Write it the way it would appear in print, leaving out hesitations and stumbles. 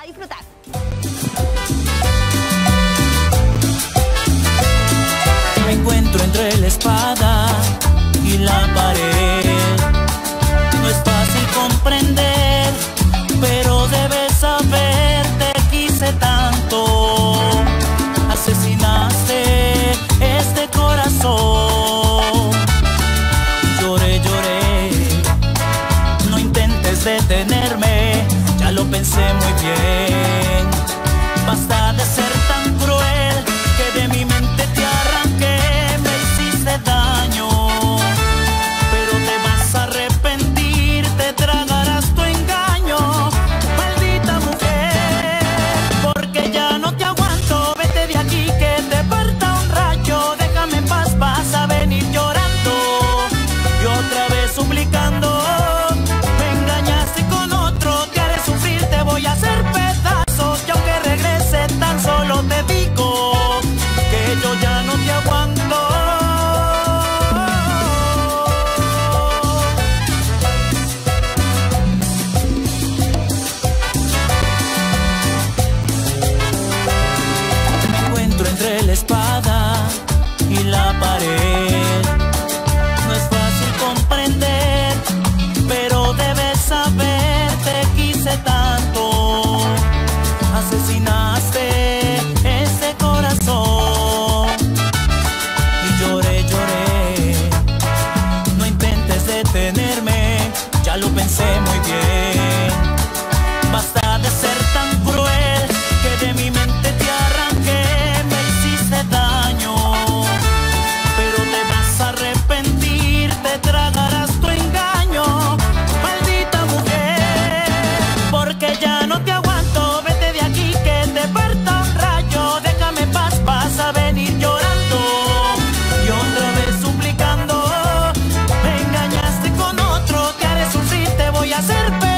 disfrutar. Me encuentro entre la espada y la pared. No es fácil comprender, pero debes saber, te quise tanto. Asesinaste este corazón. Lloré, lloré, no intentes detenerme, ya lo pensé muy bien. Basta de ser tan cruel, que de mi mente te arranqué, me hiciste daño. Pero te vas a arrepentir, te tragarás tu engaño, maldita mujer, porque ya no te aguanto. Vete de aquí que te parta un rayo, déjame en paz, vas a venir llorando y otra vez suplicando. Me engañaste con otro, te haré sufrir, te voy a hacer pedazos, y aunque regrese tan solo te digo que yo ya no te aguanto. Me encuentro entre la espada y la pared. No es fácil comprender, pero debes saber, te quise tanto. Asesinaste ese corazón. Y lloré, lloré, no intentes detenerme, ya lo pensé muy bien. Basta de ser tan cruel, que de mi mente te arranqué, me hiciste daño. Pero te vas a arrepentir, te tragarás tu engaño, maldita mujer, porque ya no te aguanto. Vete de aquí que te parta un rayo, déjame en paz, vas a venir llorando y otra vez suplicando. Me engañaste con otro, te haré sufrir, te voy a hacer